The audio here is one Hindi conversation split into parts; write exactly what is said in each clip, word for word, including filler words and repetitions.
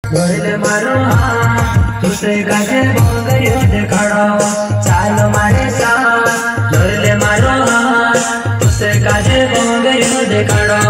बोल मारो हाँ तुझसे काजे बोंगरियो दिखाड़ो चाल मारे साथ बोल मारो हाँ तुझसे काजे बोंगरियो दिखाड़ो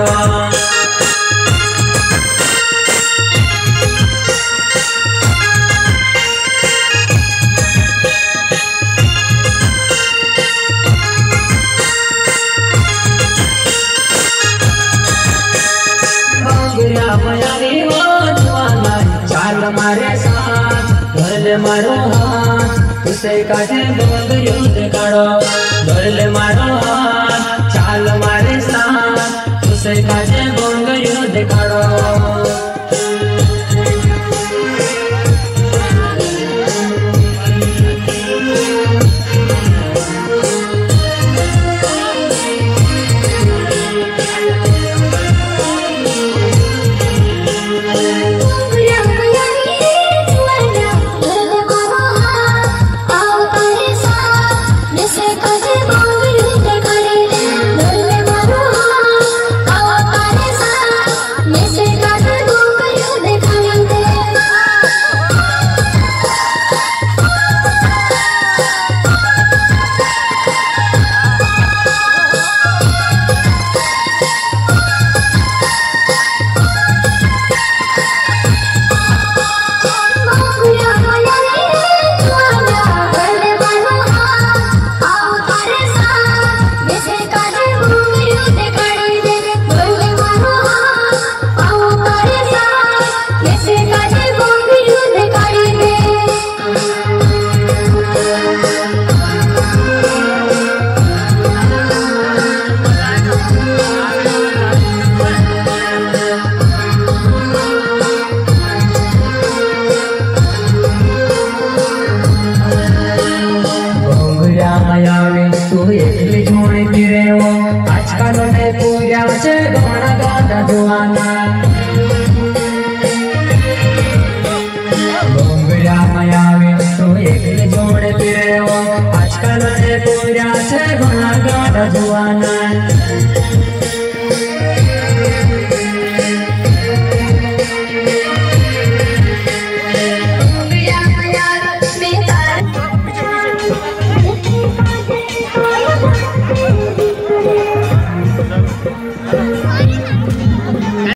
मारे साथ बोल मारो हाथ तुझसे काजे बोंगरियो दिखाड़ो बोल मारो हाथ चाल मारे साथ तुझसे काजे बोंगरियो दिखाड़ो तू एकली छोड़ी फिरे वो आजकल ने पूजा से गाना गाता जुआना बोंगरा मायावी तू एकली छोड़ी फिरे वो आजकल ने पूजा से गाना गाता जुआना